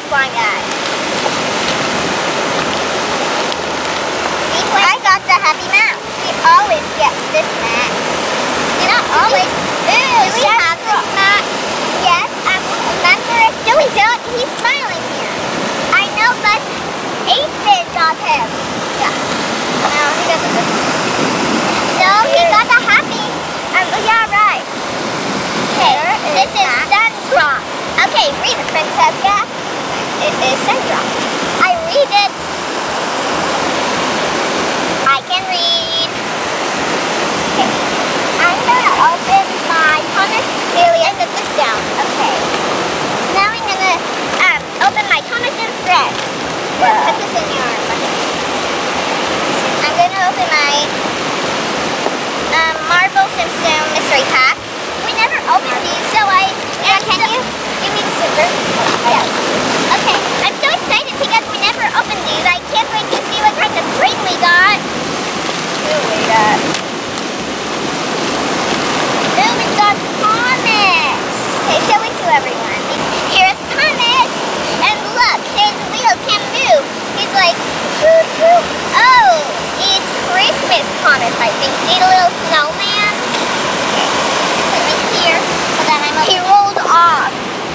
blind guy. See, I got the happy mouth. We always get this mat. You know, always. Do we have this mat? Yes, remember it? No, we don't. He's smiling here. I know, but 8-bit got him. Yeah. No, he doesn't. No, he got the happy. Yeah, right. Okay, this is Sandra. Okay, read it, Francesca. It is Sandra. I read it. I can read. Okay. I'm gonna open my Thomas Celia. Set this down. Okay. Now I'm gonna open my Thomas and Fred. Put this in your bucket. I'm gonna open my Marvel Simpson mystery pack. We never opened these, so can you give me the scissors? Yeah. Okay. I'm so excited because we never opened these. I can't wait to see what kind of treat we got. Ooh, we got Thomas. Okay, show it to everyone. Here's Thomas. And look, his wheels can move. He's like, oh, it's Christmas Thomas, I think. See the little snowman? Okay, put him in here. But then he rolled off.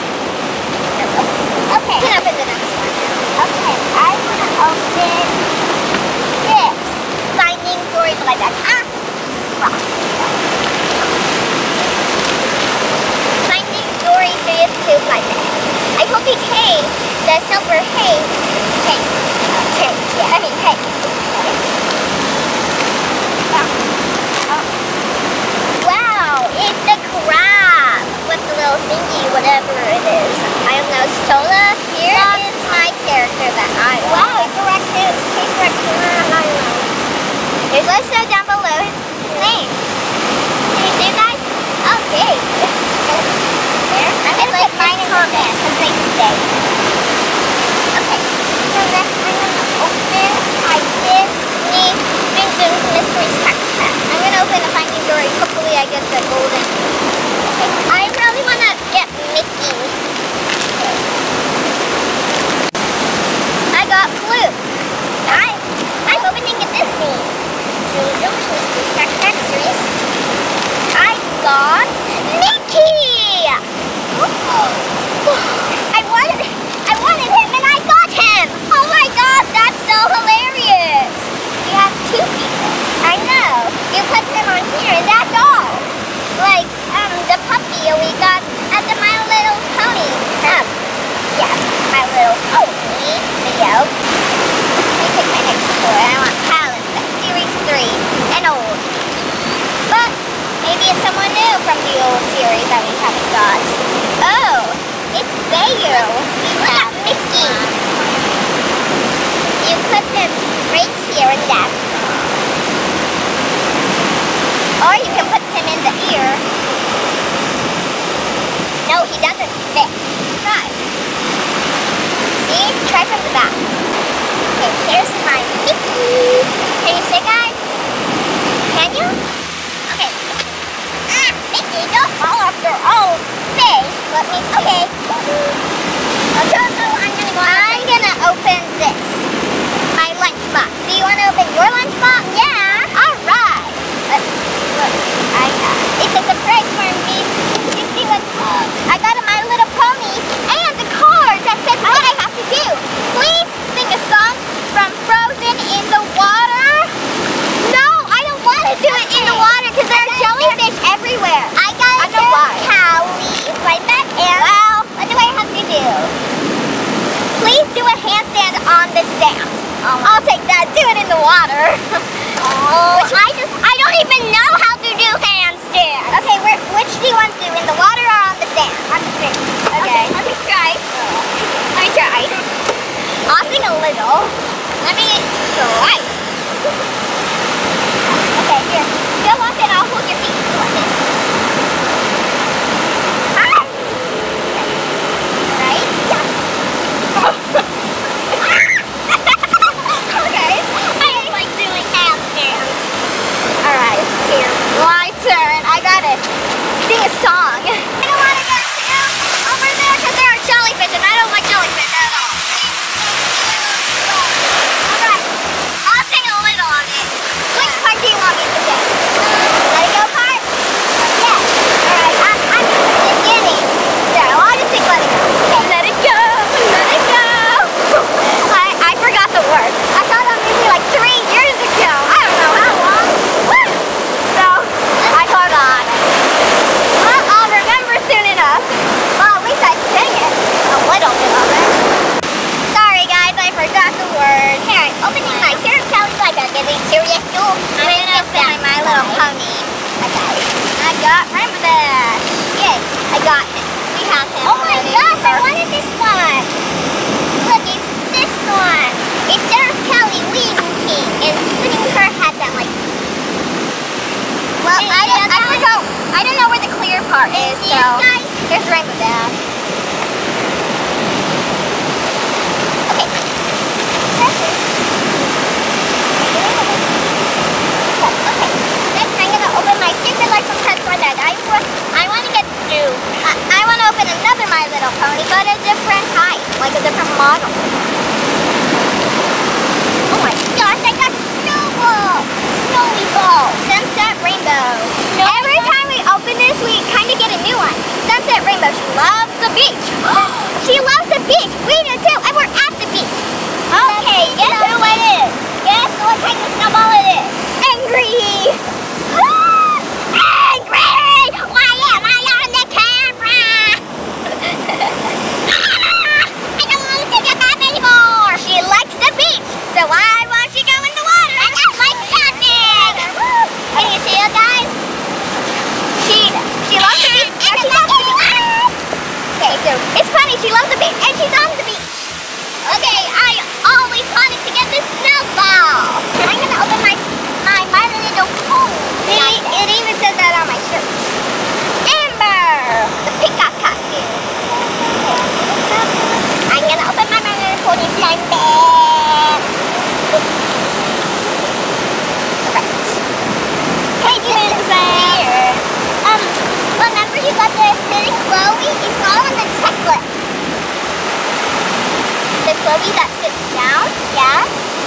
Okay, you can open the next one now. Okay, I'm going to open this. Finding Dory by that. Finding Dory is to my bag. I hope he takes the silver hay. Wow, it's the crab with the little thingy, whatever it is. I don't know, Stola. Here is my character that I want. Wow, it's a raccoon. It's a raccoon. I don't know. There's also down below his name. Can you see it, guys? Okay. There. I'm going to put mine in the bed because they stay. Okay. So next I'm going to open my Disney Vincent's Mystery Snack Pack. I'm going to open the Finding Dory. Hopefully I get the golden. Okay. I really want to get Mickey. Okay. I got Clue. I'm opening a Disney. Mystery Snack Pack series. I got Mickey. I wanted him and I got him. Oh my gosh, that's so hilarious. He has 2 pieces. I know. You put him on here and that's all. Like the puppy we got at the My Little Pony. Yeah, My Little Pony video. Let me pick my next toy. I want Palace, Series 3, and old. But maybe it's someone new from the old series that we haven't got. Oh, it's Bayo. We got Mickey. You put him right here in that. Or you can put him in the ear. No, he doesn't fit. Try. See? Try from the back. Okay, here's my Mickey. Can you say, guys? Can you? Okay. Mickey, don't fall off your own face. Let me see. Okay. I'm gonna open this. My lunchbox. Do you want to open your lunchbox? Yeah. Alright. Let's look. It's a surprise for me. You see what? I got a My Little Pony and the card that says what I have to do. Please sing a song from Frozen in the water. No, I don't want to do it in the water because there are jellyfish everywhere. I gotta do Callie like that. And well, what do I have to do? Please do a handstand on the sand. I'll take that. Do it in the water. I don't even know how to do handstands. Okay, which do you want to do? In the water or on the sand? On the sand. Okay. Let me try. I'll sing a little. Let me try. Okay, here. Go up and I'll hold your feet. Go up and. Right? Yeah. Okay. I don't like doing handstands. Alright, here. My turn. I gotta sing a song. I don't want to go over there because there are jellyfish opening my Sarah Kelly like a getting serious too. I'm gonna open my Little Pony. Okay. I got Rainbow Dash. Yay. I got him. We have him. Oh my gosh, I wanted this one. Look, it's this one. It's Sarah Kelly winking and putting her head down like. Well, I forgot. I don't know where the clear part is, so there's Rainbow Dash. Okay. Okay. Next, I'm gonna open my Secret Life of Pets one that I want to get new. I want to open another My Little Pony, but a different type, like a different model. Oh my gosh, I got Snowball! Snowy Ball! Sunset Rainbow. Every time we open this, we kind of get a new one. Sunset Rainbow. She loves the beach. She loves the beach. We do too, and we're at the beach. Okay, guess who it is? Guess what kind of snowball it is? Angry! Angry! Why am I on the camera? I don't want to get that anymore. She likes the beach, so why won't she go in the water? I don't like nothing. Can you see it, guys? She loves the beach. She loves the beach. Okay, so it's funny. She loves the beach, and she's on the beach. Okay, I always wanted to get this snowball. I'm gonna open my Little Pony. It even says that on my shirt. Amber, the peacock costume. I'm gonna open my Little Pony blind bag. Okay. Hey, here. Remember you got the sitting Chloe? It's all on the checklist. The Chloe that sits down? Yeah.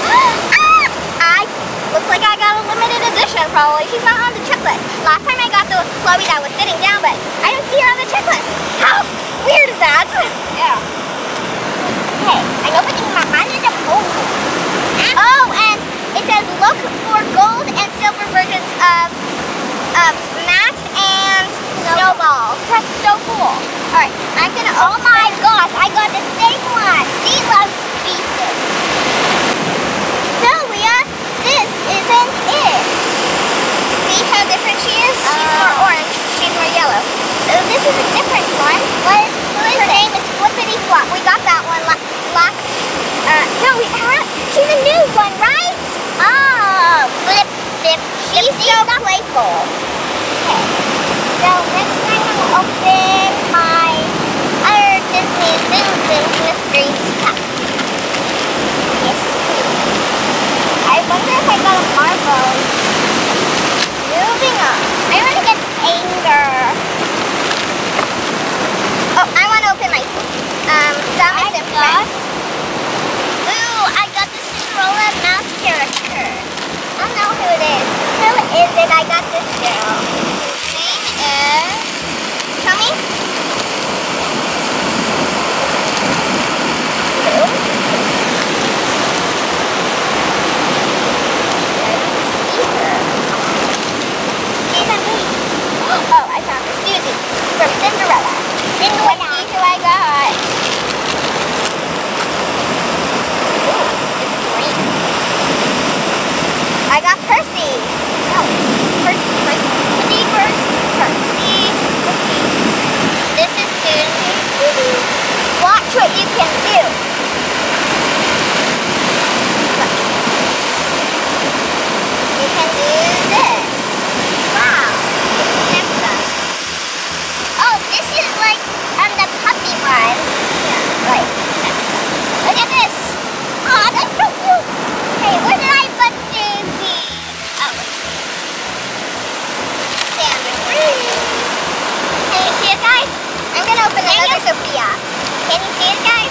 Looks like I got a limited edition probably. She's not on the checklist. Last time I got the Chloe that was sitting down, but I don't see her on the checklist. How weird is that? Yeah. Okay, I'm opening my Little Pony. Oh, and it says look for gold and silver versions of Max and Snowball. That's so cool. Alright, I'm gonna, oh my gosh, I got the same one. She loves beaches. No, Leah, this isn't it. See how different she is? She's more orange, she's more yellow. So this is a different one. Her name is Flippity Flop. We got that one last, no, she's a new one, right? Oh, Flip, Flip. She's so playful. Okay. So next time I'm gonna open my other Disney Simpsons mystery stuff. Yes, please. I wonder if I got a marble. Moving on. I want to get Anger. Oh, I want to open my Thomas and Friends. Ooh, I got the Cinderella mouse character. I don't know who it is. Who is it? I got this girl. Show me. Blue. She's a me. Oh, I found her. Susie from Cinderella. Let's see who I got. Ooh, it's green. I got Percy. Oh, Percy. This is Susie. Watch what you can do. You can do this. Wow. Next one. Oh, this is like the puppy one. Yeah, right. Look at this. Oh, that's so cute. Hey, where did I put Susie? Oh, can you see it, guys? I'm gonna open another Sophia. Can you see it, guys?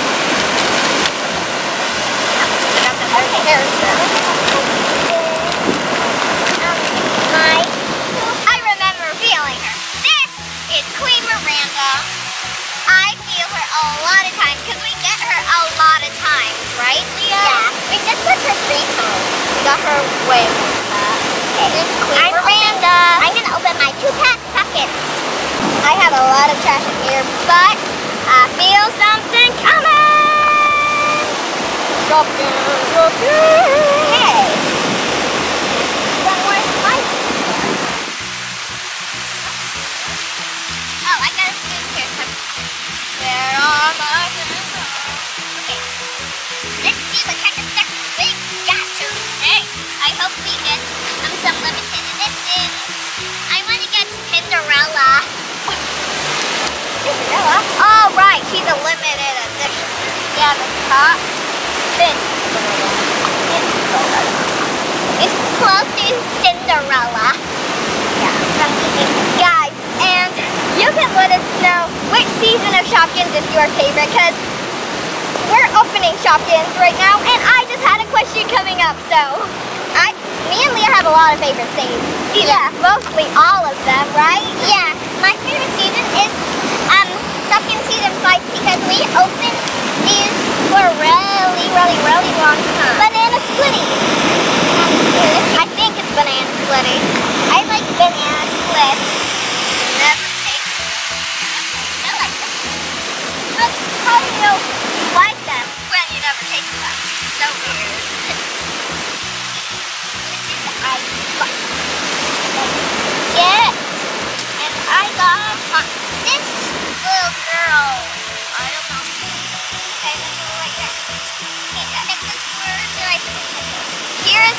I remember feeling her. This is Queen Miranda. I feel her a lot of times because we get her a lot of times, right, Leah? Yeah. We just put her 3 times. We got her way more than that. Okay. This is Queen Miranda. I'm gonna open my 2 packets. I have a lot of trash in here, but I feel something coming. Drop down. Hey. One more slide. Oh, I gotta do here. Where are my okay. Let's see what kind of stuff we got today. I hope we get some limited editions. I want to get Cinderella. Cinderella? Oh, right. She's a limited edition. Yeah, the top. It's close to Cinderella. Yeah. Guys, and you can let us know which season of Shopkins is your favorite, because we're opening Shopkins right now, and I just had a question coming up, so me and Leah have a lot of favorite seasons. Yeah, mostly all of them, right? Yeah, my favorite season is Shopkins season 5, because we opened these for a really long time. Banana splitting. I think it's banana splitting. I like banana splits. Never taste them. I like them. But how do you like them when you never taste them? So weird. Yeah. And I got this little girl. I don't know. Okay, let's go right there. Okay, I think this word that I put. Here's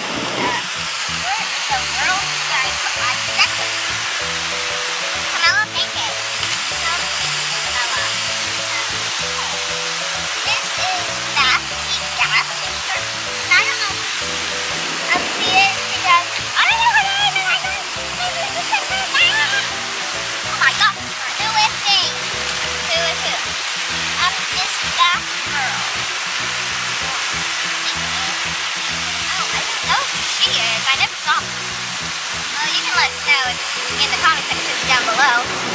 the world that I put my necklace. Camilla pancake. Camilla. This is that gas. I don't know. See it because I don't know what it is, and I don't oh my gosh, who is she? Who is who? It's that girl. Oh, I don't know who she is. I never saw her. Well, you can let us know in the comment section down below.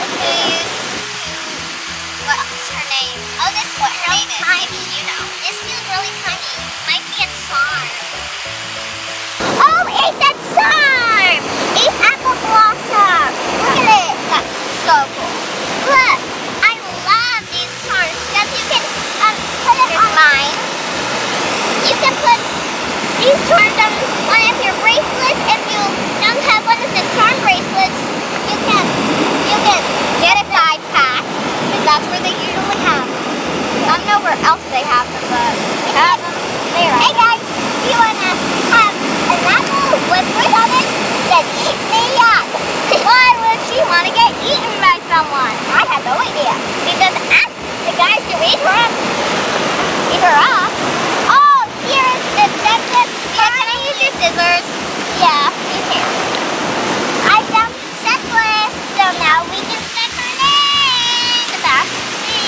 What's her name? Oh, this is what her name is. Tiny. You know. This feels really tiny. Might be a charm. Oh, it's a charm! It's apple blossom. Look at it. That's so cool. Look, I love these charms because you can put it on mine. You can put these charms on one of your bracelets. If you don't have one of the charm bracelets, you can get a side pack, because that's where they usually have them. I don't know where else they have them, but they have them there. Hey guys, do you want to have an apple with fruit on it? Then eat me up. Why would she want to get eaten by someone? I have no idea. Because ask the guys to eat her up. Eat her up. Oh, here's the dentist. Yeah, can I use your scissors? Yeah, you can. I found the checklist, so now we can set her name. That's me.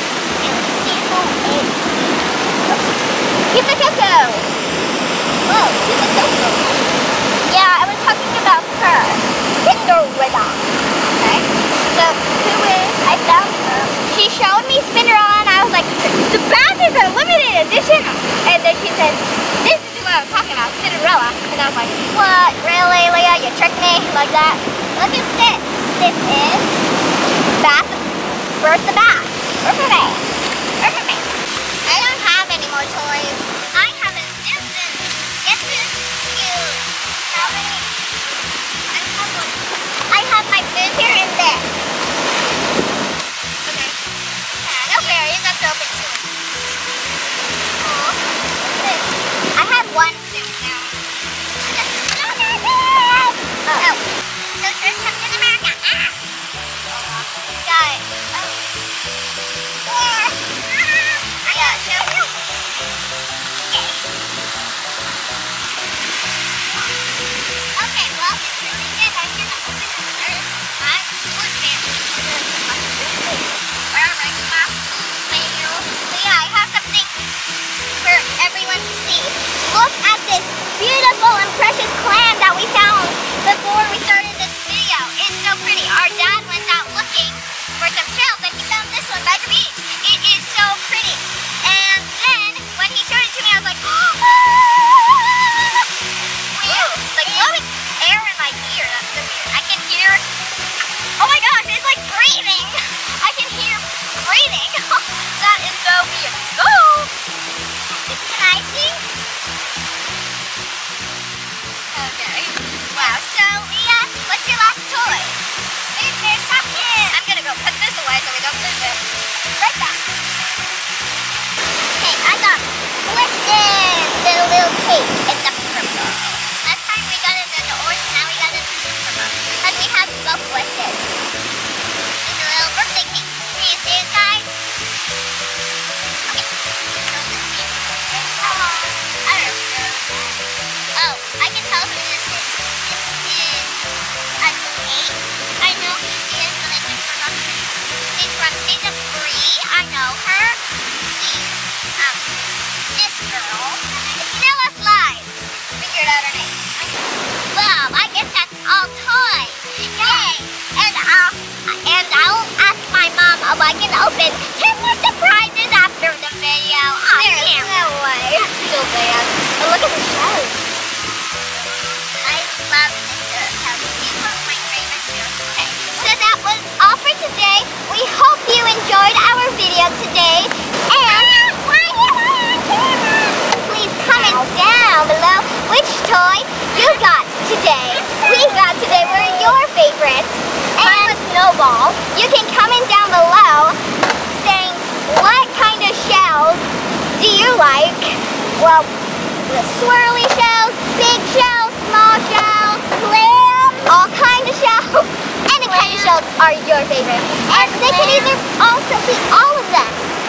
Keep the cocoa. Whoa, keep the cocoa. Yeah, I was talking about her. Cinderella. Okay. So, who is? I found her. She showed me Cinderella, and I was like, the back is a limited edition. And then she said, this is what I was talking about, Cinderella. And I was like, what? Really, Leah? You tricked me like that? Look at this. This is Bertha Bass. Bertha Bass. Bertha Bass. I don't have any more toys. I have an infant. Guess who's cute? How many? I have my food here and there. Okay. No fairies. That's open too. I have one suit now. Oh. So there's Captain America. Ah! Guys. Oh. this girl, Stella's Live. Figured out her name. Well, I guess that's all toys. Yay! And I'll ask my mom if I can open 10 more surprises after the video. Oh, there's no way. So bad. But look at the show. I love this house. These are my favorite shows. Okay, so that was all for today. We hope you enjoyed our video today. And please comment down below which toy you got today. Were your favorites. Mine was Snowball. You can comment down below saying what kind of shells do you like? Well, the swirly shells, big shells, small shells, clams, all kinds of shells. Any kind of shells are your favorite. And they can either also be all of them.